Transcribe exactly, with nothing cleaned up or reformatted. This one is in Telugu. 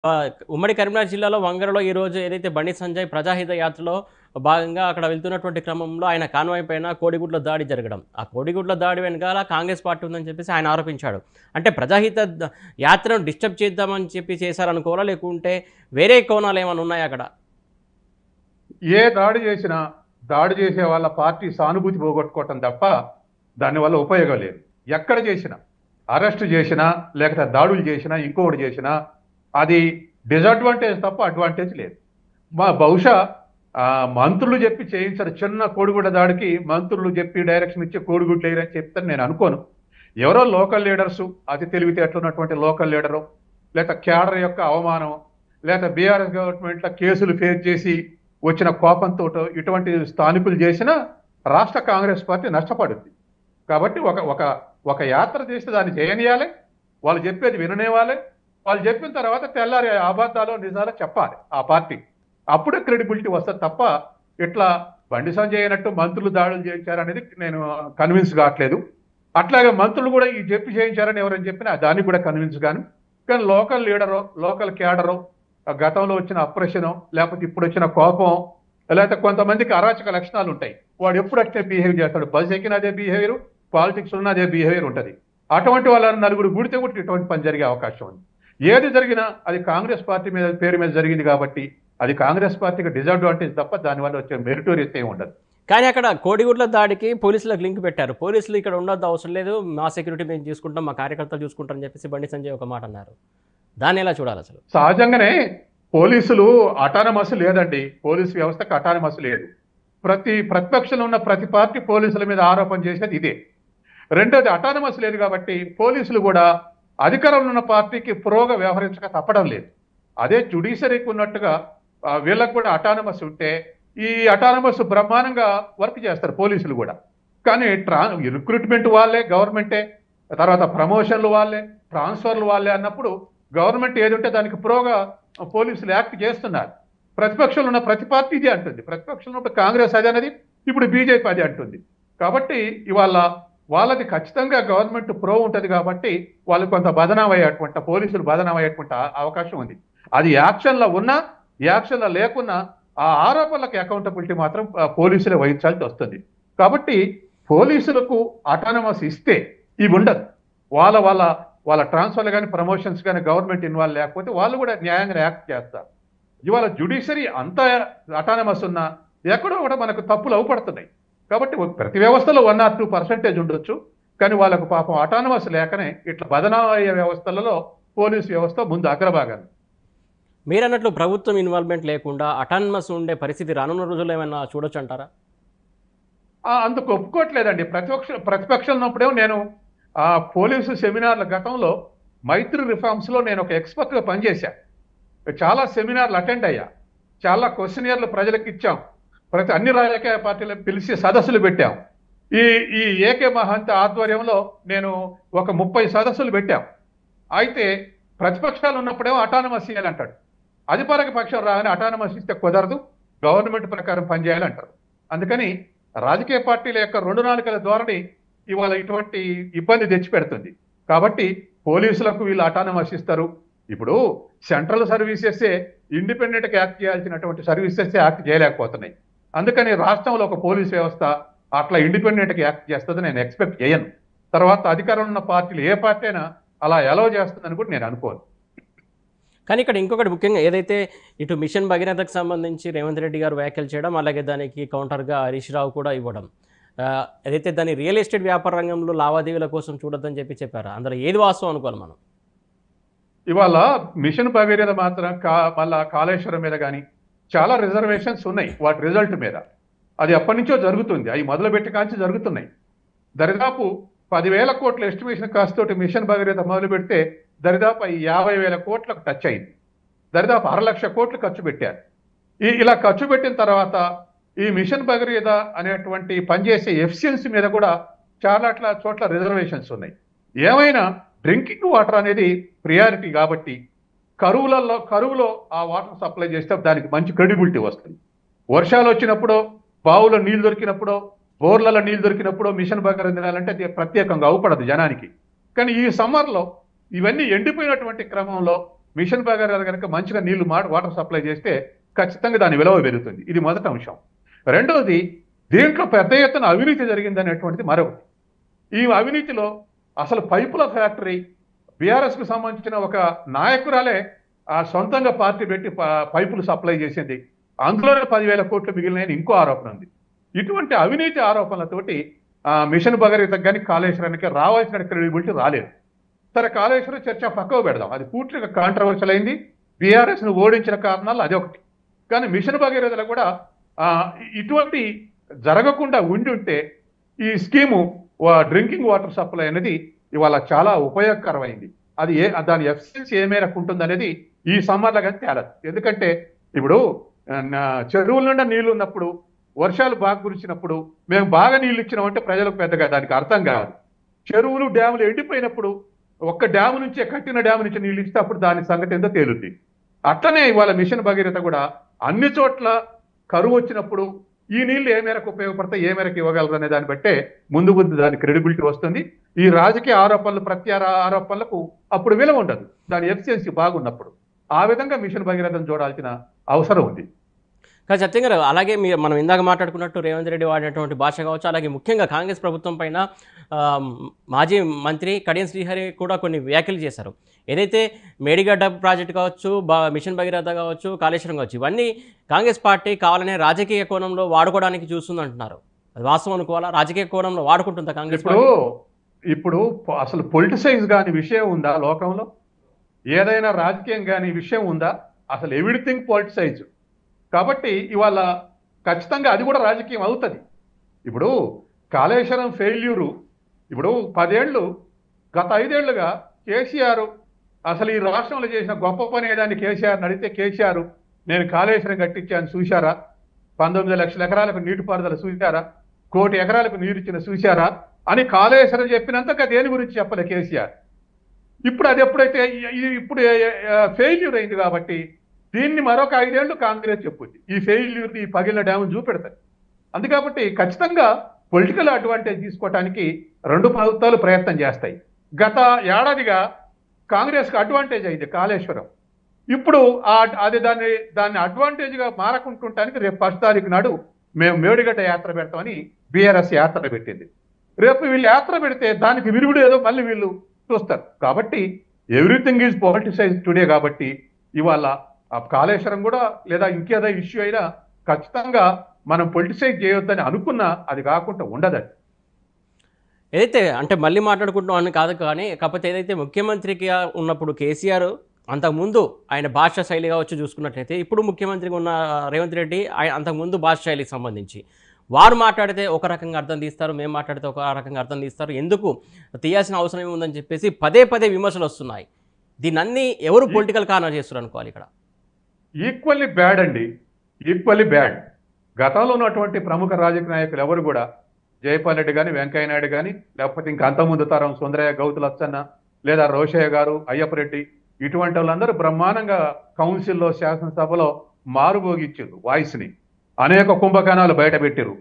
ఆహ్, ఉమ్మడి కరీంనగర్ జిల్లాలో వంగరలో ఈరోజు ఏదైతే బండి సంజయ్ ప్రజాహిత యాత్రలో భాగంగా అక్కడ వెళ్తున్నటువంటి క్రమంలో ఆయన కాన్వాయ్ పైన కోడిగుడ్ల దాడి జరగడం. ఆ కోడిగుడ్ల దాడి వెనకాల కాంగ్రెస్ పార్టీ ఉందని చెప్పేసి ఆయన ఆరోపించాడు. అంటే ప్రజాహిత ద యాత్రను డిస్టర్బ్ చేద్దామని చెప్పి చేశారనుకోవాలా? లేకుంటే వేరే కోణాలు ఏమైనా ఉన్నాయా అక్కడ? ఏ దాడి చేసినా దాడి చేసే వాళ్ళ పార్టీ సానుభూతి పోగొట్టుకోవటం తప్ప దానివల్ల ఉపయోగం లేదు. ఎక్కడ చేసినా అరెస్ట్ చేసినా లేకపోతే దాడులు చేసినా ఇంకొకటి చేసినా అది డిసడ్వాంటేజ్ తప్ప అడ్వాంటేజ్ లేదు. మా బహుశా ఆ, మంత్రులు చెప్పి చేయించారు. చిన్న కోడిగుడ్డ దాడికి మంత్రులు చెప్పి డైరెక్షన్ ఇచ్చి కోడిగుడ్లు వేయరని చెప్తాను నేను అనుకోను. ఎవరో లోకల్ లీడర్సు, అతి తెలివితేటలు ఉన్నటువంటి లోకల్ లీడరు, లేక క్యాడర్ యొక్క అవమానం, లేక బీఆర్ఎస్ గవర్నమెంట్లో కేసులు ఫేస్ చేసి వచ్చిన కోపంతో ఇటువంటి స్థానికులు చేసిన రాష్ట్ర కాంగ్రెస్ పార్టీ నష్టపడుద్ది. కాబట్టి ఒక ఒక ఒక యాత్ర చేస్తే దాన్ని చేయనియాలి, వాళ్ళు చెప్పేది విననేవాలి. వాళ్ళు చెప్పిన తర్వాత తెల్లారి అబద్ధాలు నిజాలు చెప్పాలి ఆ పార్టీ. అప్పుడే క్రెడిబిలిటీ వస్తుంది తప్ప ఇట్లా బండి సంజయ్ అయినట్టు మంత్రులు దాడులు చేయించారనేది నేను కన్విన్స్ కావట్లేదు. అట్లాగే మంత్రులు కూడా ఈ చెప్పి చేయించారని ఎవరైనా చెప్పినా దానికి కూడా కన్విన్స్ గాను. కానీ లోకల్ లీడరు, లోకల్ క్యాడరు, గతంలో వచ్చిన అప్రెషను, లేకపోతే ఇప్పుడు వచ్చిన కోపం, లేకపోతే కొంతమందికి అరాచక లక్షణాలు ఉంటాయి. వాడు ఎప్పుడు అట్లే బిహేవ్ చేస్తాడు. బస్ ఎక్కిన అదే బిహేవియర్, పాలిటిక్స్ ఉన్న అదే బిహేవియర్ ఉంటుంది. అటువంటి వాళ్ళని నలుగురు గుడితే కూడా ఇటువంటి పని జరిగే అవకాశం ఉంది. ఏది జరిగినా అది కాంగ్రెస్ పార్టీ మీద పేరు మీద జరిగింది కాబట్టి అది కాంగ్రెస్ పార్టీకి డిసడ్వాంటేజ్ తప్ప దానివల్ల వచ్చే మెరిటోరియస్ ఏమి ఉండదు. కానీ అక్కడ కోడిగుడ్ల దాడికి పోలీసులకు లింక్ పెట్టారు. పోలీసులు ఇక్కడ ఉండొద్దు, అవసరం లేదు, మా సెక్యూరిటీ మేము చూసుకుంటాం, మా కార్యకర్తలు చూసుకుంటారని చెప్పేసి బండి సంజయ్ ఒక మాట అన్నారు. దాన్ని ఎలా చూడాలి అసలు? సహజంగానే పోలీసులు అటానమస్ లేదండి. పోలీసు వ్యవస్థకు అటానమస్ లేదు. ప్రతి ప్రతిపక్షంలో ఉన్న ప్రతి పార్టీ పోలీసుల మీద ఆరోపణ చేసేది ఇదే. రెండోది అటానమస్ లేదు కాబట్టి పోలీసులు కూడా అధికారంలో ఉన్న పార్టీకి ప్రోగా వ్యవహరించక తప్పడం లేదు. అదే జ్యుడిషియరీకి ఉన్నట్టుగా ఆ, వీళ్ళకు కూడా అటానమస్ ఉంటే ఈ అటానమస్ బ్రహ్మాండంగా వర్క్ చేస్తారు పోలీసులు కూడా. కానీ ట్రా రిక్రూట్మెంట్ వాళ్ళే, గవర్నమెంటే, తర్వాత ప్రమోషన్లు వాళ్ళే, ట్రాన్స్ఫర్లు వాళ్ళే అన్నప్పుడు గవర్నమెంట్ ఏది ఉంటే దానికి ప్రోగా పోలీసులు యాక్ట్ చేస్తున్నారు. ప్రతిపక్షంలో ఉన్న ప్రతి పార్టీ ఇదే అంటుంది. ప్రతిపక్షంలో ఉన్న కాంగ్రెస్ అదే అనేది, ఇప్పుడు బీజేపీ అదే అంటుంది. కాబట్టి ఇవాళ వాళ్ళది ఖచ్చితంగా గవర్నమెంట్ ప్రో ఉంటుంది కాబట్టి వాళ్ళు కొంత బదనాం అయ్యేటువంటి, పోలీసులు బదనాం అయ్యేటువంటి అవకాశం ఉంది. అది యాక్షన్లో ఉన్నా యాక్షన్లో లేకున్నా ఆ ఆరోపణలకు అకౌంటబిలిటీ మాత్రం పోలీసులే వహించాల్సి వస్తుంది. కాబట్టి పోలీసులకు అటానమస్ ఇస్తే ఇవి ఉండదు. వాళ్ళ వాళ్ళ వాళ్ళ ట్రాన్స్ఫర్లు కానీ ప్రమోషన్స్ కానీ గవర్నమెంట్ ఇన్వాల్వ్ లేకపోతే వాళ్ళు కూడా న్యాయంగా యాక్ట్ చేస్తారు. ఇవాళ జ్యుడిషియరీ అంత అటానమస్ ఉన్నా ఎక్కడో కూడా మనకు తప్పులు అవుపడుతున్నాయి. కాబట్టి ప్రతి వ్యవస్థలో వన్ ఆర్ టూ పర్సెంటేజ్ ఉండొచ్చు. కానీ వాళ్ళకు పాపం అటానమస్ లేకనే ఇట్లా బదనామయ్యే వ్యవస్థలలో పోలీసు వ్యవస్థ ముందు అగ్రభాగాన్ని. మీరన్నట్లు ప్రభుత్వం ఇన్వాల్వ్మెంట్ లేకుండా అటానమస్ ఉండే పరిస్థితి రానున్న రోజుల్లో ఏమైనా చూడొచ్చు అంటారా? ఆ, అందుకు ఒప్పుకోవట్లేదండి. ప్రతిపక్ష ప్రతిపక్షం ఉన్నప్పుడేమో నేను ఆ పోలీసు సెమినార్ల గతంలో మైత్రి రిఫార్మ్స్లో నేను ఒక ఎక్స్పర్ట్గా పనిచేశా. చాలా సెమినార్లు అటెండ్ అయ్యా. చాలా క్వశ్చనియర్లు ప్రజలకు ఇచ్చాం. ప్రతి అన్ని రాజకీయ పార్టీలను పిలిచి సదస్సులు పెట్టాం. ఈ ఈ ఏకే మహంత ఆధ్వర్యంలో నేను ఒక ముప్పై సదస్సులు పెట్టాం. అయితే ప్రతిపక్షాలు ఉన్నప్పుడేమో అటానమస్ ఇవ్వాలంటాడు. అధికారిక పక్షం రాగానే అటానమస్ ఇస్తే కుదరదు, గవర్నమెంట్ ప్రకారం పనిచేయాలంటారు. అందుకని రాజకీయ పార్టీల యొక్క రెండు నాలుకల ధోరణి ఇవాళ ఇటువంటి ఇబ్బంది తెచ్చిపెడుతుంది. కాబట్టి పోలీసులకు వీళ్ళు అటానమస్ ఇస్తారు. ఇప్పుడు సెంట్రల్ సర్వీసెస్ ఇండిపెండెంట్గా యాక్ట్ చేయాల్సినటువంటి సర్వీసెస్ యాక్ట్ చేయలేకపోతున్నాయి. అందుకని రాష్ట్రంలో ఒక పోలీస్ వ్యవస్థ అట్లా ఇండిపెండెంట్గా యాక్ట్ చేస్తుందని నేను ఎక్స్పెక్ట్ చేయను. తర్వాత అధికారంలో ఉన్న పార్టీలు ఏ పార్టీ అయినా అలా ఎలవ్ చేస్తుందని కూడా నేను అనుకోను. కానీ ఇక్కడ ఇంకొకటి ముఖ్యంగా ఏదైతే ఇటు మిషన్ భగీరథకు సంబంధించి రేవంత్ రెడ్డి గారు వ్యాఖ్యలు చేయడం, అలాగే దానికి కౌంటర్గా హరీష్ రావు కూడా ఇవ్వడం, ఏదైతే దాన్ని రియల్ ఎస్టేట్ వ్యాపార రంగంలో లావాదేవీల కోసం చూడొద్దని చెప్పి చెప్పారు. అందులో ఏది వాస్తవం అనుకోవాలి మనం? ఇవాళ మిషన్ భగీరథ మాత్రం కా మళ్ళా కాళేశ్వరం మీద కానీ చాలా రిజర్వేషన్స్ ఉన్నాయి. వాటి రిజల్ట్ మీద అది ఎప్పటి నుంచో జరుగుతుంది. అవి మొదలుపెట్టి కాంచి జరుగుతున్నాయి. దరిదాపు పదివేల కోట్ల ఎస్టిమేషన్ కాస్ట్ తోటి మిషన్ భగీరథ మొదలు పెడితే దరిదాపు యాభై వేల కోట్లకు టచ్ అయింది. దరిదాపు అర లక్ష కోట్లు ఖర్చు పెట్టారు. ఈ ఇలా ఖర్చు పెట్టిన తర్వాత ఈ మిషన్ భగీరథ అనేటువంటి పనిచేసే ఎఫిషియన్సీ మీద కూడా చాలా చోట్ల రిజర్వేషన్స్ ఉన్నాయి. ఏమైనా డ్రింకింగ్ వాటర్ అనేది ప్రియారిటీ కాబట్టి కరువులలో కరువులో ఆ వాటర్ సప్లై చేస్తే దానికి మంచి క్రెడిబిలిటీ వస్తుంది. వర్షాలు వచ్చినప్పుడు, బావులో నీళ్లు దొరికినప్పుడు, బోర్లలో నీళ్లు దొరికినప్పుడు మిషన్ భగీరథ తినాలంటే అది ప్రత్యేకంగా అవపడదు జనానికి. కానీ ఈ సమ్మర్లో ఇవన్నీ ఎండిపోయినటువంటి క్రమంలో మిషన్ భగీరథ కనుక మంచిగా నీళ్లు మా వాటర్ సప్లై చేస్తే ఖచ్చితంగా దాని విలువ పెరుగుతుంది. ఇది మొదటి అంశం. రెండవది, దీంట్లో పెద్ద ఎత్తున అవినీతి జరిగిందనేటువంటిది మరొకటి. ఈ అవినీతిలో అసలు పైపుల ఫ్యాక్టరీ బీఆర్ఎస్కు సంబంధించిన ఒక నాయకురాలే ఆ సొంతంగా పార్టీ పెట్టి పైపులు సప్లై చేసింది. అందులోనే పదివేల కోట్లు మిగిలిన ఇంకో ఆరోపణ ఉంది. ఇటువంటి అవినీతి ఆరోపణలతోటి ఆ మిషన్ భగీరథకు కానీ కాళేశ్వరానికి రావాల్సిన క్రెడిబిలిటీ రాలేదు. సరే, కాళేశ్వరం చర్చ పక్కకు పెడదాం, అది పూర్తిగా కాంట్రవర్షియల్ అయింది. బీఆర్ఎస్ను ఓడించిన కారణాలు అది ఒకటి. కానీ మిషన్ భగీరథలో కూడా ఆ ఇటువంటి జరగకుండా ఉండి ఉంటే ఈ స్కీము డ్రింకింగ్ వాటర్ సప్లై అనేది ఇవాళ చాలా ఉపయోగకరమైంది. అది ఏ దాని ఎఫిషియన్సీ ఏ మేరకు ఉంటుంది అనేది ఈ సమ్మర్లో కానీ తేలదు. ఎందుకంటే ఇప్పుడు చెరువుల నుండి నీళ్లు ఉన్నప్పుడు, వర్షాలు బాగా కురిసినప్పుడు మేము బాగా నీళ్లు ఇచ్చినామంటే ప్రజలకు పెద్దగా దానికి అర్థం కాదు. చెరువులు డ్యాములు ఎండిపోయినప్పుడు ఒక్క డ్యాము నుంచే, కట్టిన డ్యాము నుంచి నీళ్ళు ఇస్తే అప్పుడు దాని సంగతి ఏందో తేలుద్ది. అట్లనే ఇవాళ మిషన్ భగీరథ కూడా అన్ని చోట్ల కరువు వచ్చినప్పుడు ఈ నీళ్లు ఏ మేరకు ఉపయోగపడతాయి, ఏ మేరకు ఇవ్వగలరు అనే దాన్ని బట్టే ముందు ముందు దాని క్రెడిబిలిటీ వస్తుంది. ఈ రాజకీయ ఆరోపణలు, ప్రత్యార ఆరోపణలకు అప్పుడు విలువ ఉండదు, దాని ఎఫిషియన్సీ బాగున్నప్పుడు. ఆ విధంగా మిషన్ భగీరథను చూడాల్సిన అవసరం ఉంది. కానీ సత్యం గారు, అలాగే మీరు మనం ఇందాక మాట్లాడుకున్నట్టు రేవంత్ రెడ్డి వాడినటువంటి భాష కావచ్చు, అలాగే ముఖ్యంగా కాంగ్రెస్ ప్రభుత్వం పైన మాజీ మంత్రి కడియం శ్రీహరి కూడా కొన్ని వ్యాఖ్యలు చేశారు. ఏదైతే మేడిగడ్డ ప్రాజెక్టు కావచ్చు, బా మిషన్ భగీరథ కావచ్చు, కాళేశ్వరం కావచ్చు, ఇవన్నీ కాంగ్రెస్ పార్టీ కావాలనే రాజకీయ కోణంలో వాడుకోవడానికి చూస్తుంది అంటున్నారు. అది వాస్తవం అనుకోవాలా? రాజకీయ కోణంలో వాడుకుంటుందా కాంగ్రెస్? ఇప్పుడు ఇప్పుడు అసలు పొలిటిసైజ్ కాని విషయం ఉందా లోకంలో? ఏదైనా రాజకీయం కాని విషయం ఉందా? అసలు ఎవ్రీథింగ్ పొలిటిసైజ్. కాబట్టి ఇవాళ ఖచ్చితంగా అది కూడా రాజకీయం అవుతుంది. ఇప్పుడు కాళేశ్వరం ఫెయిల్యూరు, ఇప్పుడు పదేళ్ళు గత ఐదేళ్లుగా కేసీఆర్ అసలు ఈ రాష్ట్రంలో చేసిన గొప్ప పని ఏదాన్ని కేసీఆర్ అడిగితే, కేసీఆర్ నేను కాళేశ్వరం కట్టించాను చూశారా, పంతొమ్మిది లక్షల ఎకరాలకు నీటిపారుదల చూశారా, కోటి ఎకరాలకు నీరు ఇచ్చిన చూశారా అని కాళేశ్వరం చెప్పినంతగా దేని గురించి చెప్పలే కేసీఆర్. ఇప్పుడు అది ఎప్పుడైతే ఇప్పుడు ఫెయిల్యూర్ అయింది కాబట్టి దీన్ని మరొక ఐదేళ్లు కాంగ్రెస్ చెప్పుద్ది, ఈ ఫెయిల్యూర్, ఈ పగిలిన డ్యామ్ చూపెడతాయి. అందుకాబట్టి ఖచ్చితంగా పొలిటికల్ అడ్వాంటేజ్ తీసుకోవడానికి రెండు ప్రభుత్వాలు ప్రయత్నం చేస్తాయి. గత ఏడాదిగా కాంగ్రెస్కి అడ్వాంటేజ్ అయింది కాళేశ్వరం. ఇప్పుడు ఆ అది దాన్ని దాన్ని అడ్వాంటేజ్గా మారకుంటుంటానికి రేపు ఫస్ట్ తారీఖు నాడు మేము మేడిగడ్డ యాత్ర పెడతామని బీఆర్ఎస్ యాత్ర పెట్టింది. రేపు వీళ్ళు యాత్ర పెడితే దానికి విరుగుడు ఏదో మళ్ళీ వీళ్ళు చూస్తారు. కాబట్టి ఎవ్రీథింగ్ ఈజ్ పొలిటిసైజ్ టుడే. కాబట్టి ఇవాళ ఆ కాళేశ్వరం కూడా లేదా ఇంకేదో ఇష్యూ అయినా ఖచ్చితంగా మనం పొలిటిసైజ్ చేయొద్దని అనుకున్నా అది కాకుండా ఉండదండి. ఏదైతే అంటే మళ్ళీ మాట్లాడుకుంటున్నాం అని కాదు, కానీ కాకపోతే ఏదైతే ముఖ్యమంత్రిగా ఉన్నప్పుడు కేసీఆర్ అంతకుముందు ఆయన భాష శైలి కావచ్చు చూసుకున్నట్లయితే, ఇప్పుడు ముఖ్యమంత్రిగా ఉన్న రేవంత్ రెడ్డి ఆయన అంతకుముందు భాష శైలికి సంబంధించి వారు మాట్లాడితే ఒక రకంగా అర్థం తీస్తారు, మేము మాట్లాడితే ఒక రకంగా అర్థం తీస్తారు, ఎందుకు తీయాల్సిన అవసరం ఏముందని చెప్పేసి పదే పదే విమర్శలు వస్తున్నాయి. దీన్ని అన్ని ఎవరు పొలిటికల్ కార్నర్ చేస్తారు అనుకోవాలి ఇక్కడ? ఈక్వల్లీ బ్యాడ్ అండి, ఈక్వల్లీ బ్యాడ్. గతంలో ఉన్నటువంటి ప్రముఖ రాజకీయ నాయకులు ఎవరు కూడా, జయపాల్ రెడ్డి కానీ, వెంకయ్య నాయుడు కానీ, లేకపోతే ఇంకా అంతకుముందు తరం సుందరయ్య గౌతు లచ్చన్న లేదా రోషయ్య గారు, అయ్యప్ప రెడ్డి, ఇటువంటి వాళ్ళందరూ బ్రహ్మాండంగా కౌన్సిల్లో, శాసనసభలో మారుమోగిచ్చారు వాయిస్ని. అనేక కుంభకోణాలు బయట పెట్టారు.